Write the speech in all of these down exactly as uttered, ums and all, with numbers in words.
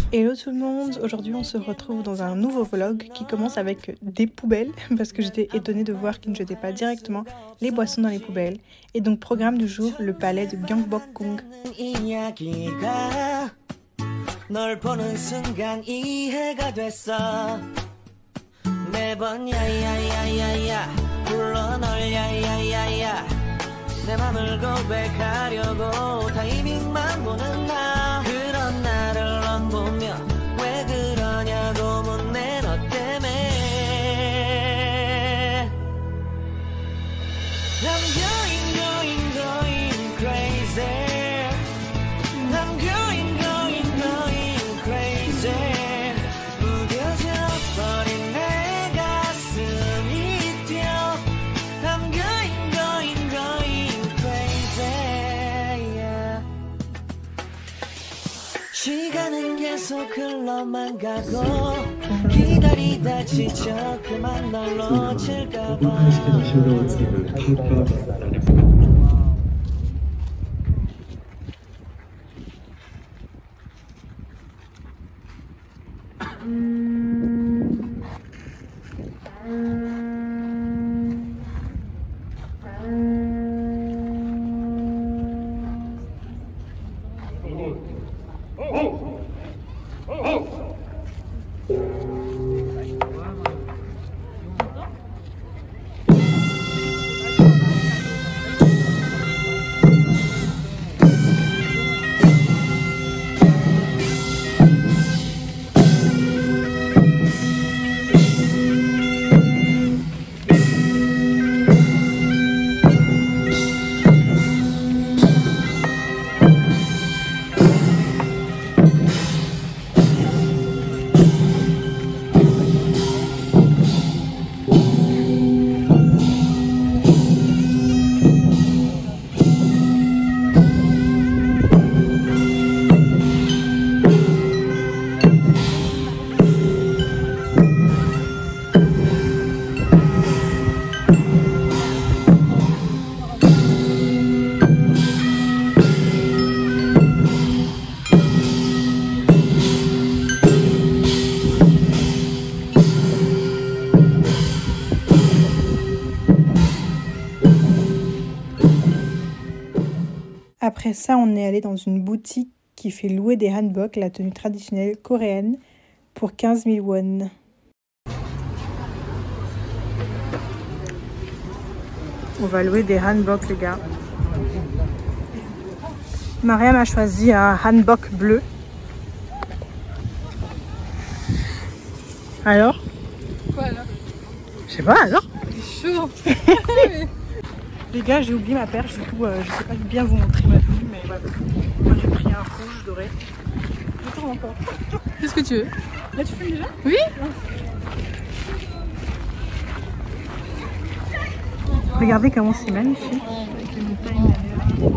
Hello tout le monde, aujourd'hui on se retrouve dans un nouveau vlog qui commence avec des poubelles parce que j'étais étonnée de voir qu'ils ne jetaient pas directement les boissons dans les poubelles. Et donc programme du jour, le palais de Gyeongbokgung. 내 맘을 고백하려고 타이밍만 보는 나 그런 나를 넌 보며 왜 그러냐고 묻네 너 때문에 I'm going going going crazy I'm going going going crazy 무뎌져 버린 내 가슴이 뛰어 I'm going going going 시간은 계속 흘러만 가고 기다리다 지쳐 그만 널 놓칠까봐 Après ça, on est allé dans une boutique qui fait louer des hanbok, la tenue traditionnelle coréenne, pour quinze mille won. On va louer des hanbok, les gars. Mariam a choisi un hanbok bleu. Alors? Quoi alors? Je sais pas, alors? C'est chaud. Les gars, j'ai oublié ma perche, du coup, euh, je sais pas bien vous montrer ma tenue, mais voilà. Moi, j'ai pris un rouge doré. Je tourne encore. Qu'est-ce que tu veux? Là, tu filmes déjà? Oui. Regardez comment c'est magnifique. Avec les montagnes derrière.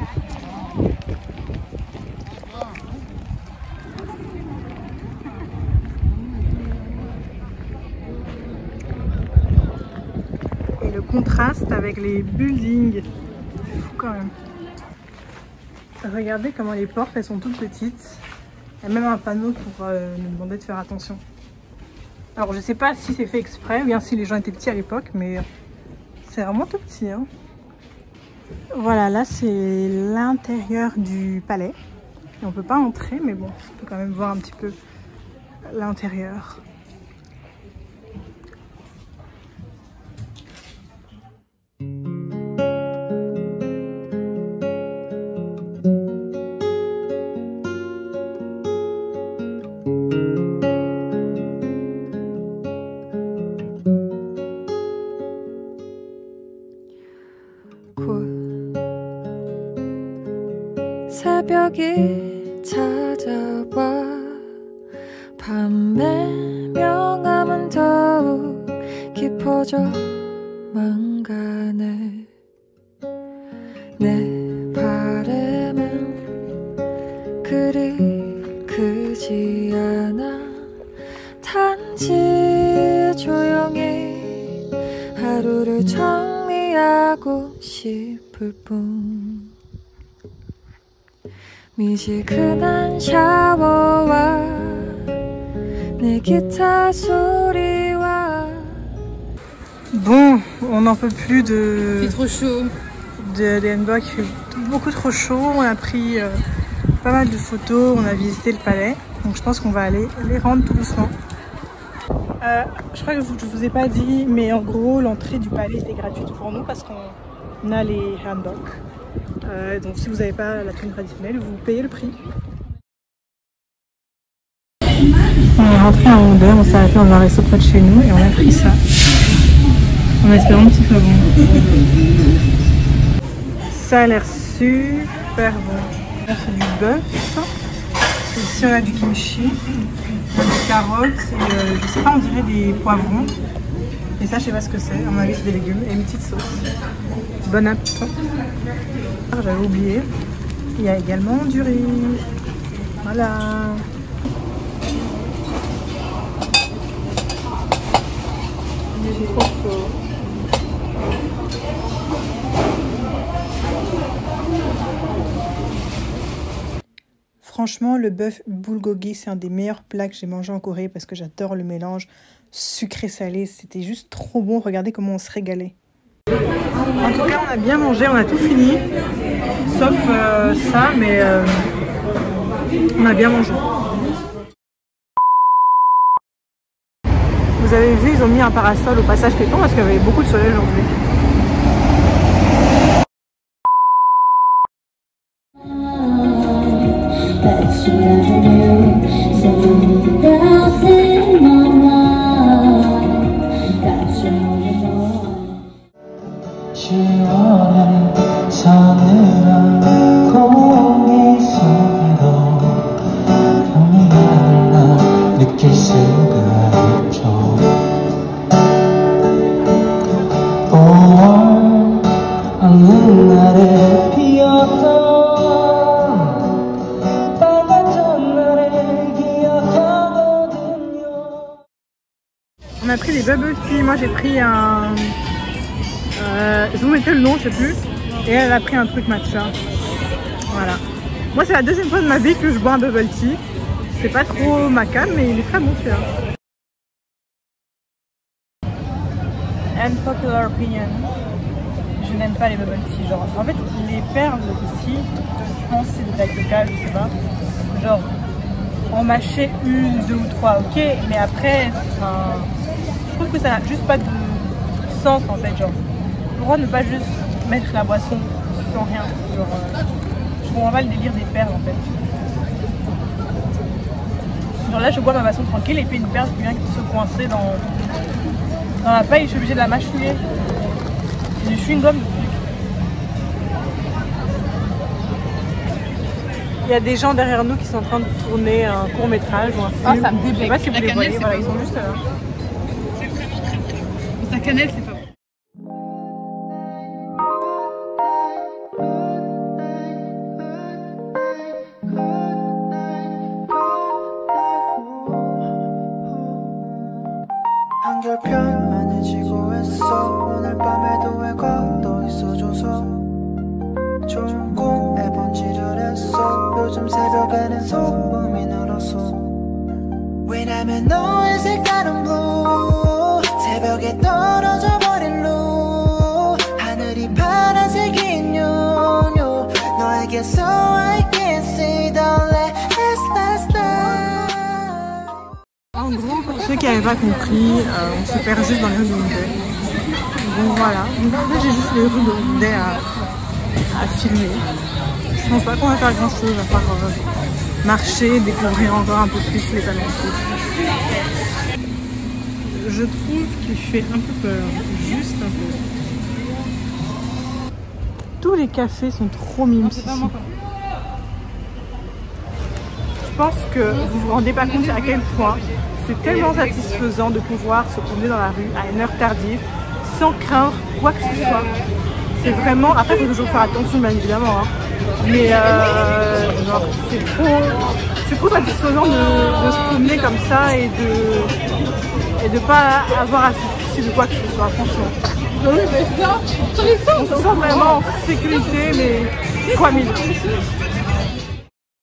Le contraste avec les buildings, c'est fou quand même. Regardez comment les portes, elles sont toutes petites. Il y a même un panneau pour euh, nous demander de faire attention. Alors je sais pas si c'est fait exprès ou bien si les gens étaient petits à l'époque, mais c'est vraiment tout petit, hein. Voilà, là c'est l'intérieur du palais. Et on peut pas entrer, mais bon, on peut quand même voir un petit peu l'intérieur. 새벽이 찾아와 밤의 명암은 더욱 깊어져만 가네 내 바람은 그리 크지 않아 단지 조용히 하루를 정리하고 싶을 뿐 미지근한 샤워와 내 기타 소리와. Bon, on n'en peut plus de... C'est trop chaud. De, des Hanbok, il fait beaucoup trop chaud. On a pris euh, pas mal de photos, on a visité le palais. Donc je pense qu'on va aller les rendre tout doucement. Euh, je crois que je ne vous ai pas dit, mais en gros l'entrée du palais était gratuite pour nous parce qu'on a les Hanbok. Euh, donc si vous n'avez pas la tenue traditionnelle, vous payez le prix. On est rentré à onze heures, on s'est arrêté dans un resto près de chez nous et on a pris ça. En espérant que ce soit bon. Ça a l'air super bon. Là c'est du bœuf. Ici on a du kimchi, des carottes et euh, je sais pas, on dirait des poivrons. Et ça je sais pas ce que c'est, à mon avis c'est des légumes et une petite sauce. Bon appétit. J'avais oublié. Il y a également du riz. Voilà. C'est trop chaud. Franchement, le bœuf bulgogi, c'est un des meilleurs plats que j'ai mangé en Corée parce que j'adore le mélange sucré-salé. C'était juste trop bon. Regardez comment on se régalait. En tout cas, on a bien mangé, on a tout fini. Sauf euh, ça, mais euh, on a bien mangé. Vous avez vu, ils ont mis un parasol au passage piéton parce qu'il y avait beaucoup de soleil aujourd'hui. On a pris des bubble tea, moi j'ai pris un... Euh, je vous mettais le nom, je sais plus. Et elle a pris un truc matcha. Voilà. Moi c'est la deuxième fois de ma vie que je bois un bubble tea. C'est pas trop ma cam, mais il est très bon celui-là. Unpopular opinion. Je n'aime pas les bubble tea. Genre, en fait, les perles aussi, je pense que c'est de l'alcool, je sais pas. Genre, en mâcher une, deux ou trois, ok, mais après, enfin, je trouve que ça n'a juste pas de sens en fait. Genre, pourquoi ne pas juste mettre la boisson sans rien? Genre, euh, je comprends pas le délire des perles en fait. Genre là, je bois ma boisson tranquille et puis une perle qui vient se coincer dans, dans la paille, je suis obligée de la mâchouiller. C'est du chewing-gum le truc. Il y a des gens derrière nous qui sont en train de tourner un court métrage ou un film. Ah, ça me débecte. Je sais pas si vous La les cannelle, voyez, voilà, ils sont juste là. La cannelle, c'est pas bon. 한결편안해 지고했어 오늘 밤에도 왜 걷어 있어줘서 좋은 꿈에 번지르랬어 요즘 새벽에는 소음이 늘었어 왜냐면 너의 색다른 blue 새벽에 떨어져 버린 blue 하늘이 파란색인 요요 너에게서 I can see the last night. En gros, pour ceux qui n'avaient pas compris, euh, on se perd juste dans les rues de Hongdae. Donc voilà, donc en fait j'ai juste les rues de Hongdae à, à filmer. Je pense pas qu'on va faire grand chose à part euh, marcher, découvrir encore un peu plus les alentours. Je trouve qu'il fait un peu peur, juste un peu. Tous les cafés sont trop mimes ici. Je pense que vous vous rendez pas compte à quel point c'est tellement satisfaisant de pouvoir se promener dans la rue à une heure tardive sans craindre quoi que ce soit. C'est vraiment, après il faut toujours faire attention bien évidemment, hein. Mais euh, c'est trop, c'est trop satisfaisant de, de se promener comme ça et de et de pas avoir à se soucier de quoi que ce soit, franchement. On se sent vraiment en sécurité mais fois mille.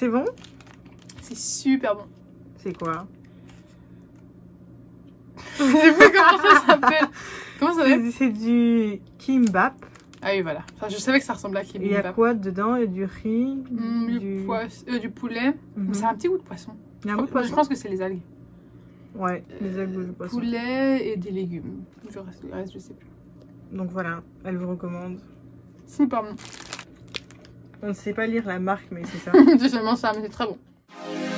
C'est bon? C'est super bon. C'est quoi? Je sais plus comment ça s'appelle. Comment ça s'appelle? C'est c'est du kimbap. Ah oui, voilà. Enfin, je savais que ça ressemblait à Il y a kimbap. quoi dedans? Il y a du riz, Mmh, du, du... poisse- euh, du poulet. Mhm. C'est un petit goût de poisson. Il y a un goût de Je poisson? pense que c'est les algues. Ouais, les algues de poisson. Poulet et des légumes. Le reste, le reste, je sais plus. Donc voilà, elle vous recommande. Super bon. On ne sait pas lire la marque, mais c'est ça. C'est seulement ça, mais c'est très bon.